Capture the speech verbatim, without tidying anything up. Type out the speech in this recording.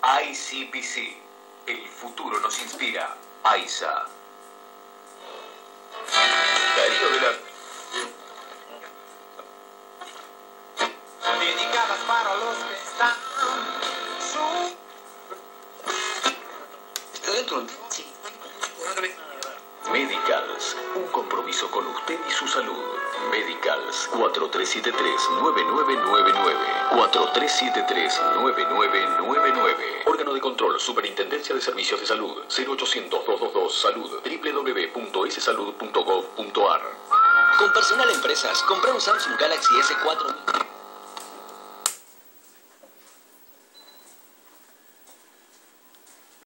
I C B C. El futuro nos inspira. AISA. Darío de la... Dedicadas para los que están su... Dentro. Sí. Medicals, un compromiso con usted y su salud. Medicals, cuatro tres siete tres, nueve nueve nueve nueve. cuatro tres siete tres, nueve nueve nueve nueve. Órgano de control, Superintendencia de Servicios de Salud. cero ochocientos, dos dos dos, salud. doble u doble u doble u punto s salud punto gov punto a r. Con Personal Empresas, compra un Samsung Galaxy S cuatro.